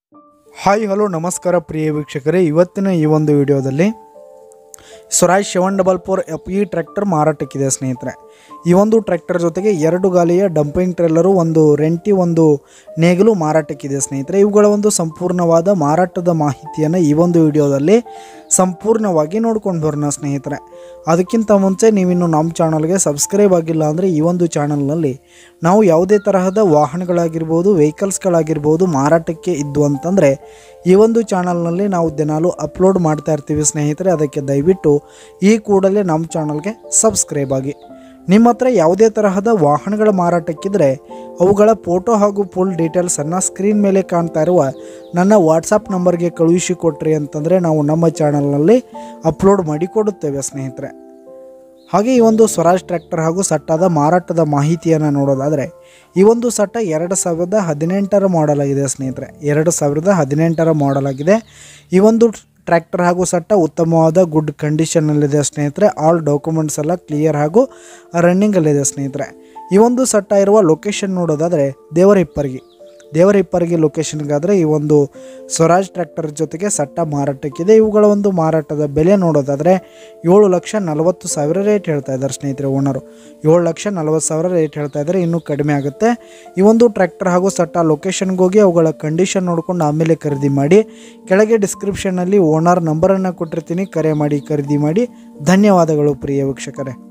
Hi hello ನಮಸ್ಕಾರ ಪ್ರಿಯ ವೀಕ್ಷಕರೇ, ಇವತ್ತಿನ ಈ ಒಂದು ವಿಡಿಯೋದಲ್ಲಿ ಸ್ವರಾಜ್ 744 FE ಟ್ರ್ಯಾಕ್ಟರ್ ಮಾರಾಟಕ್ಕಿದೆ ಸ್ನೇಹಿತರೆ. ಈ ಒಂದು ಟ್ರ್ಯಾಕ್ಟರ್ ಜೊತೆಗೆ 2 ಗಾಲಿಯ ಡಂಪಿಂಗ್ ಟ್ರೇಲರು, ಒಂದು ರೆಂಟಿ, ಒಂದು ನೇಗಿಲು ಮಾರಾಟಕ್ಕಿದೆ ಸ್ನೇಹಿತರೆ. ಇವುಗಳ ಒಂದು ಸಂಪೂರ್ಣವಾದ ಮಾರಾಟದ ಮಾಹಿತಿಯನ್ನು ಈ ಒಂದು ವಿಡಿಯೋದಲ್ಲಿ ಸಂಪೂರ್ಣವಾಗಿ ನೋಡ್ಕೊಂಡು ಬರೋಣ ಸ್ನೇಹಿತರೆ. ಅದಕ್ಕಿಂತ ಮುಂಚೆ ನೀವಿನ್ನು ನಮ್ಮ ಚಾನಲ್ಗೆ ಸಬ್ಸ್ಕ್ರೈಬ್ ಆಗಿಲ್ಲ ಅಂದರೆ ಈ ಒಂದು ಚಾನಲ್ನಲ್ಲಿ ನಾವು ಯಾವುದೇ ತರಹದ ವಾಹನಗಳಾಗಿರ್ಬೋದು, ವೆಹಿಕಲ್ಸ್ಗಳಾಗಿರ್ಬೋದು ಮಾರಾಟಕ್ಕೆ ಇದ್ದು ಅಂತಂದರೆ ಈ ಒಂದು ಚಾನಲ್ನಲ್ಲಿ ನಾವು ದಿನಾಲೂ ಅಪ್ಲೋಡ್ ಮಾಡ್ತಾ ಇರ್ತೀವಿ ಸ್ನೇಹಿತರೆ. ಅದಕ್ಕೆ ದಯವಿಟ್ಟು ಈ ಕೂಡಲೇ ನಮ್ಮ ಚಾನಲ್ಗೆ ಸಬ್ಸ್ಕ್ರೈಬ್ ಆಗಿ. ನಿಮ್ಮ ಹತ್ರ ಯಾವುದೇ ತರಹದ ವಾಹನಗಳ ಮಾರಾಟಕ್ಕಿದ್ರೆ ಅವುಗಳ ಫೋಟೋ ಹಾಗೂ ಫುಲ್ ಡೀಟೇಲ್ಸನ್ನು ಸ್ಕ್ರೀನ್ ಮೇಲೆ ಕಾಣ್ತಾ ಇರುವ ನನ್ನ ವಾಟ್ಸಪ್ ನಂಬರ್ಗೆ ಕಳುಹಿಸಿ ಕೊಟ್ರಿ ಅಂತಂದರೆ ನಾವು ನಮ್ಮ ಚಾನಲ್ನಲ್ಲಿ ಅಪ್ಲೋಡ್ ಮಾಡಿ ಕೊಡುತ್ತೇವೆ ಸ್ನೇಹಿತರೆ. ಹಾಗೆ ಈ ಒಂದು ಸ್ವರಾಜ್ ಟ್ರ್ಯಾಕ್ಟರ್ ಹಾಗೂ ಸಟ್ಟಾದ ಮಾರಾಟದ ಮಾಹಿತಿಯನ್ನು ನೋಡೋದಾದರೆ ಈ ಒಂದು ಸಟ್ಟ 2018 ಮಾಡೆಲ್ ಆಗಿದೆ ಸ್ನೇಹಿತರೆ. 2018 ಮಾಡೆಲ್ ಆಗಿದೆ. ಈ ಒಂದು ಟ್ರ್ಯಾಕ್ಟರ್ ಹಾಗೂ ಸಟ್ಟ ಉತ್ತಮವಾದ ಗುಡ್ ಕಂಡೀಷನ್ನಲ್ಲಿದೆ ಸ್ನೇಹಿತರೆ. ಆಲ್ ಡಾಕ್ಯುಮೆಂಟ್ಸ್ ಎಲ್ಲ ಕ್ಲಿಯರ್ ಹಾಗೂ ರನ್ನಿಂಗಲ್ಲಿದೆ ಸ್ನೇಹಿತರೆ. ಈ ಒಂದು ಸಟ್ಟ ಇರುವ ಲೊಕೇಶನ್ ನೋಡೋದಾದರೆ ದೇವರಹಿಪ್ಪರಗಿ ಲೊಕೇಶನ್ಗಾದರೆ ಈ ಒಂದು ಸ್ವರಾಜ್ ಟ್ರ್ಯಾಕ್ಟರ್ ಜೊತೆಗೆ ಸಟ್ಟ ಮಾರಾಟಕ್ಕಿದೆ. ಇವುಗಳ ಒಂದು ಮಾರಾಟದ ಬೆಲೆ ನೋಡೋದಾದರೆ 7,40,000 ರೇಟ್ ಹೇಳ್ತಾ ಇದ್ದಾರೆ ಸ್ನೇಹಿತರೆ. ಓನರು 7,40,000 ರೇಟ್ ಹೇಳ್ತಾ ಇದ್ದಾರೆ. ಇನ್ನೂ ಕಡಿಮೆ ಆಗುತ್ತೆ. ಈ ಒಂದು ಟ್ರ್ಯಾಕ್ಟರ್ ಹಾಗೂ ಸಟ್ಟ ಲೊಕೇಶನ್ಗೆ ಹೋಗಿ ಅವುಗಳ ಕಂಡೀಷನ್ ನೋಡಿಕೊಂಡು ಆಮೇಲೆ ಖರೀದಿ ಮಾಡಿ. ಕೆಳಗೆ ಡಿಸ್ಕ್ರಿಪ್ಷನ್ನಲ್ಲಿ ಓನರ್ ನಂಬರನ್ನು ಕೊಟ್ಟಿರ್ತೀನಿ, ಕರೆ ಮಾಡಿ ಖರೀದಿ ಮಾಡಿ. ಧನ್ಯವಾದಗಳು ಪ್ರಿಯ ವೀಕ್ಷಕರೇ.